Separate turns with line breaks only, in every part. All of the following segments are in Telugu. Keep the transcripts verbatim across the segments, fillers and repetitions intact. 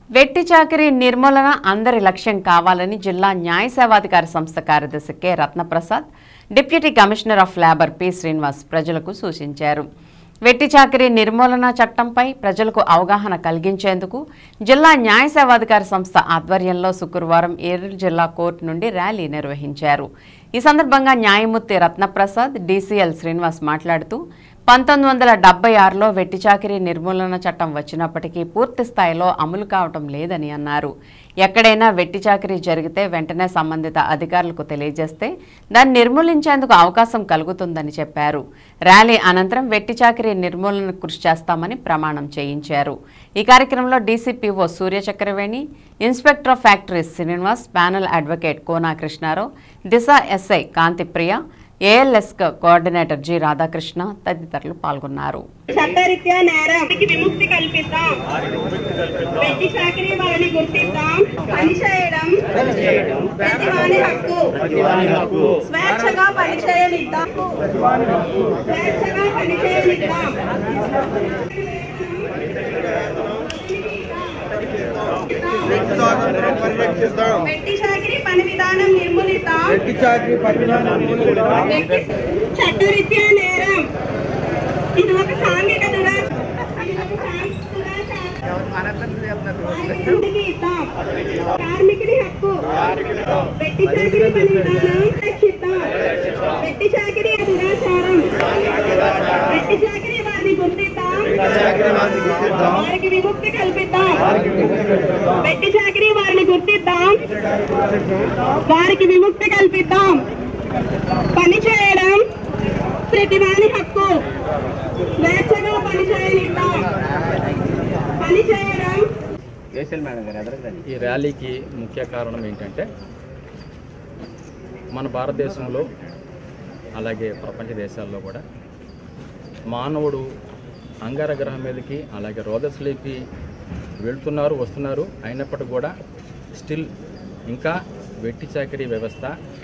వెట్టి చాకిరీ నిర్మూలన అందరి లక్ష్యం కావాలని జిల్లా న్యాయ సేవాధికార సంస్థ కార్యదర్శి K Ratnaprasad, deputy commissioner of labour P Srinivas ప్రజలకు సూచించారు. వెట్టి చాకిరీ నిర్మూలన చట్టంపై ప్రజలకు అవగాహన కలిగించేందుకు జిల్లా న్యాయ సేవాధికార సంస్థ ఆధ్వర్యంలో శుక్రవారం ఏలూరు జిల్లా కోర్టు నుండి ర్యాలీ నిర్వహించారు. ఈ సందర్భంగా న్యాయమూర్తి రత్నప్రసాద్, డీసీఎల్ శ్రీనివాస్ మాట్లాడుతూ పంతొమ్మిది వందల డెబ్బై ఆరులో వెట్టి చాకిరీ నిర్మూలన చట్టం వచ్చినప్పటికీ పూర్తి స్థాయిలో అమలు కావటం లేదని అన్నారు. ఎక్కడైనా వెట్టి చాకిరీ జరిగితే వెంటనే సంబంధిత అధికారులకు తెలియజేస్తే దాన్ని నిర్మూలించేందుకు అవకాశం కలుగుతుందని చెప్పారు. ర్యాలీ అనంతరం వెట్టి చాకిరీ నిర్మూలనకు కృషి చేస్తామని ప్రమాణం చేయించారు. ఈ కార్యక్రమంలో DCPO Suryachakraveni, inspector of factories Srinivas, panel advocate Kona Krishnarao, Disha SI Kantipriya, ALS coordinator G Radhakrishna తదితరులు పాల్గొన్నారు.
చట్టరీత్యా నేరానికి విముక్తి కల్పిద్దాం, వెట్టి చాకిరీ వాళ్ళని గుర్తిద్దాం, పనిచేయడం ప్రతివాని హక్కు, స్వేచ్ఛగా పనిచేయనిద్దాం, స్వేచ్ఛగా పనిచేయనిద్దాం. వెట్టి చాకిరీ పని విధానం నిర్మూలిద్దాం, చట్టరీత్యా నేరం ఇది ఒక సాంఘిక కార్మికుడి హక్కు, వెట్టి చాకిరీ పని విధానం రక్షిద్దాం, వెట్టి చాకిరీ దురాచారం, వెట్టి చాకిరీ వారిని గుర్తిద్దాం, వారికి విముక్తి కల్పిద్దాం, వెట్టి చాకిరీ వారిని గుర్తిద్దాం, వారికి విముక్తి కల్పిద్దాం. పని చేయడం ప్రతివాని హక్కు, స్వేచ్ఛగా పని చేయనిద్దాం, పని చేయడం.
ఈ ర్యాలీకి ముఖ్య కారణం ఏంటంటే మన భారతదేశంలో అలాగే ప్రపంచ దేశాల్లో కూడా మానవుడు అంగార గ్రహం మీదకి అలాగే రోదస్లోకి వెళ్తున్నారు వస్తున్నారు. అయినప్పటికీ కూడా స్టిల్ ఇంకా వెట్టి చాకిరీ వ్యవస్థ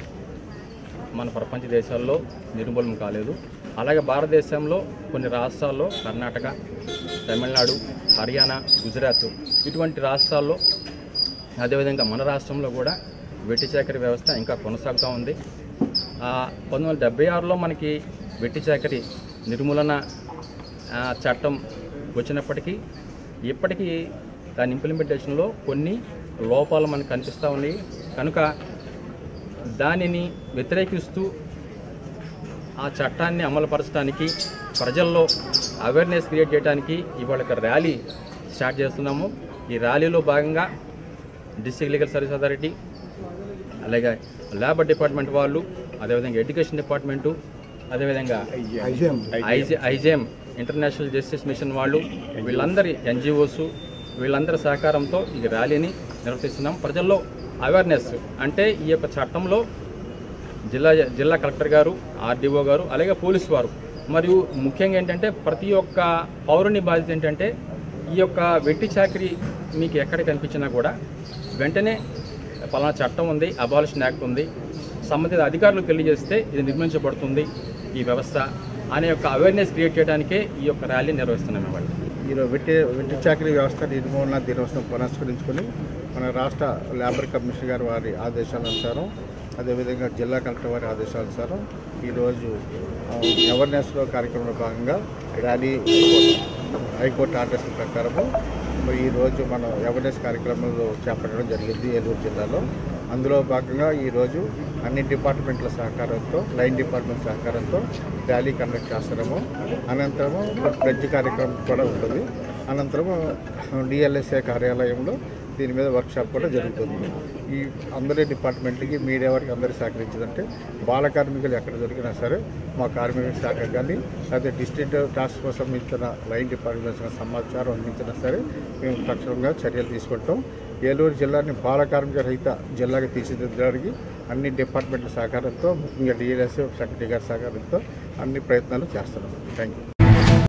మన ప్రపంచ దేశాల్లో నిర్మూలన కాలేదు. అలాగే భారతదేశంలో కొన్ని రాష్ట్రాల్లో కర్ణాటక, తమిళనాడు, హర్యానా, గుజరాత్ ఇటువంటి రాష్ట్రాల్లో, అదేవిధంగా మన రాష్ట్రంలో కూడా వెట్టి చాకిరీ వ్యవస్థ ఇంకా కొనసాగుతూ ఉంది. పంతొమ్మిది వందల డెబ్బై ఆరులో మనకి వెట్టి చాకిరీ నిర్మూలన చట్టం వచ్చినప్పటికీ ఇప్పటికీ దాని ఇంప్లిమెంటేషన్లో కొన్ని లోపాలు మనకు కనిపిస్తూ ఉన్నాయి. కనుక దానిని వ్యతిరేకిస్తూ ఆ చట్టాన్ని అమలుపరచడానికి, ప్రజల్లో అవేర్నెస్ క్రియేట్ చేయడానికి ఇవాళ ఒక ర్యాలీ స్టార్ట్ చేస్తున్నాము. ఈ ర్యాలీలో భాగంగా డిస్ట్రిక్ట్ లీగల్ సర్వీస్ అథారిటీ, అలాగే లేబర్ డిపార్ట్మెంట్ వాళ్ళు, అదేవిధంగా ఎడ్యుకేషన్ డిపార్ట్మెంటు, అదేవిధంగా IJ IJM international justice mission వాళ్ళు, వీళ్ళందరి ఎన్జిఓస్ వీళ్ళందరి సహకారంతో ఈ ర్యాలీని నిర్వహిస్తున్నాం. ప్రజల్లో అవేర్నెస్ అంటే ఈ యొక్క చట్టంలో జిల్లా జిల్లా కలెక్టర్ గారు, ఆర్డీఓ గారు, అలాగే పోలీసు వారు, మరియు ముఖ్యంగా ఏంటంటే ప్రతి ఒక్క పౌరుని బాధ్యత ఏంటంటే ఈ యొక్క వెట్టి చాకిరీ మీకు ఎక్కడ కనిపించినా కూడా వెంటనే పలానా చట్టం ఉంది, అబాలిషన్ యాక్ట్ ఉంది, సంబంధిత అధికారులకు తెలియజేస్తే ఇది నిర్మించబడుతుంది ఈ వ్యవస్థ అనే యొక్క అవేర్నెస్ క్రియేట్ చేయడానికే ఈ యొక్క ర్యాలీ నిర్వహిస్తున్నాం. ఇవాళ
ఈరోజు వెట్టి వెట్టి చాకిరీ వ్యవస్థ నిర్మూలన దినోత్సవం పురస్కరించుకొని మన రాష్ట్ర లేబర్ కమిషనర్ గారు వారి ఆదేశానుసారం, అదేవిధంగా జిల్లా కలెక్టర్ వారి ఆదేశానుసారం ఈరోజు అవేర్నెస్లో కార్యక్రమంలో భాగంగా ర్యాలీ హైకోర్టు ఆర్డర్స్ ప్రకారము ఈరోజు మనం అవేర్నెస్ కార్యక్రమంలో చేపట్టడం జరిగింది ఏలూరు జిల్లాలో. అందులో భాగంగా ఈరోజు అన్ని డిపార్ట్మెంట్ల సహకారంతో, లైన్ డిపార్ట్మెంట్ సహకారంతో ర్యాలీ కండక్ట్ చేస్తున్నాము. అనంతరము ప్లెడ్జ్ కార్యక్రమం కూడా ఉంటుంది. అనంతరము డిఎల్ఎస్ఏ కార్యాలయంలో దీని మీద వర్క్షాప్ కూడా జరుగుతుంది. ఈ అందరి డిపార్ట్మెంట్లకి, మీడియా వారికి అందరికీ సహకరించిందంటే బాల కార్మికులు ఎక్కడ దొరికినా సరే మా కార్మిక శాఖ కానీ లేకపోతే డిస్ట్రిక్ట్ టాస్క్ ఫోర్స్ సంబంధించిన లైన్ డిపార్ట్మెంట్ సమాచారం అందించినా సరే మేము తక్షణంగా చర్యలు తీసుకుంటాం. ఏలూరు జిల్లాని బాల కార్మిక రహిత జిల్లాగా తీర్చిదిద్దడానికి అన్ని డిపార్ట్మెంట్ల సహకారంతో, ముఖ్యంగా డిఎల్ఎస్ఏ సెక్రటరీ గారి సహకారంతో అన్ని ప్రయత్నాలు చేస్తున్నాం. Thank you.